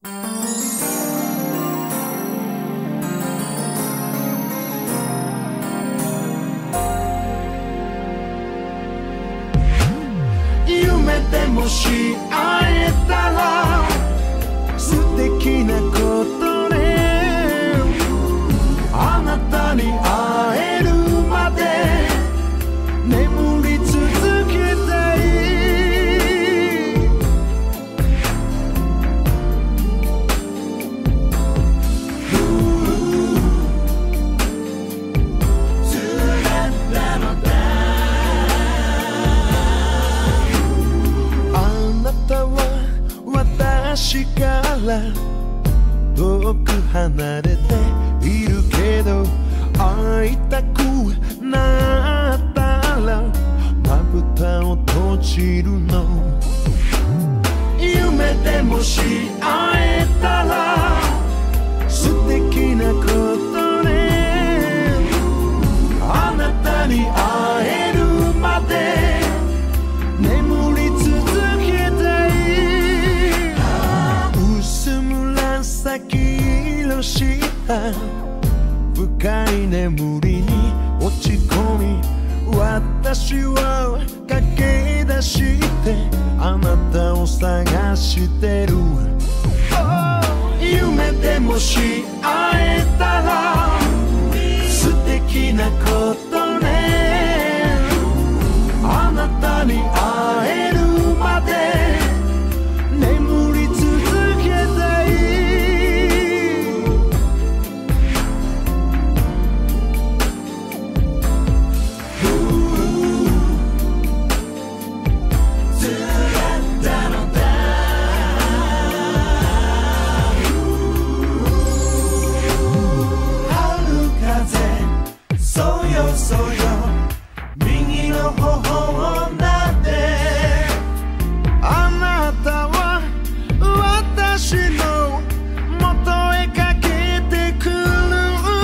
夢でもし会えたら素敵なことね。あなたに会えるまで眠り続けたい。私から遠く離れているけど、会いたくなったらまぶたを閉じるの。夢でもし会えたら素敵なことね。あなたに会えるまで眠り続けたい。紫色した深い眠りに落ち込み、私は駆け出してあなたを探してる。夢でもし会えたら素敵なことね。あなたに会えるまで眠り続けたい。そうよ右の頬をなで、あなたは私の元へかけてくる。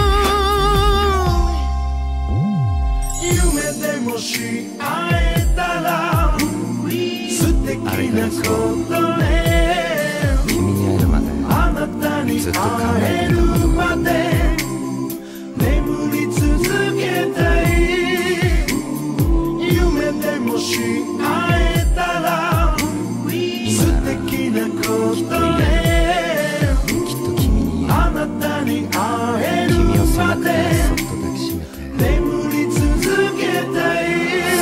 夢でもし会えたら素敵なことね。 君に会えるまであなたに会えるまで眠り続けたい。夢でもし会えたら素敵なことね。 きっと君にあなたに会える君を背ま中ででそっと抱きしめて、 眠り続けたい。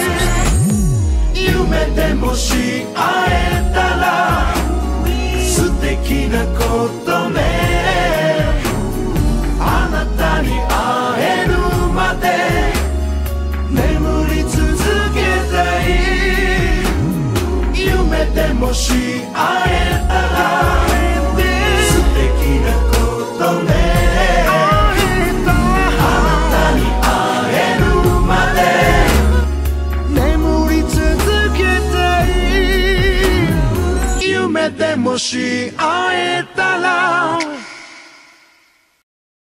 夢でもし会えたら素敵なことね。あなたに会えるまで眠り続けたい。夢でもし会えたら素敵なことね。あなたに会えるまで眠り続けたい。夢でもし会えたら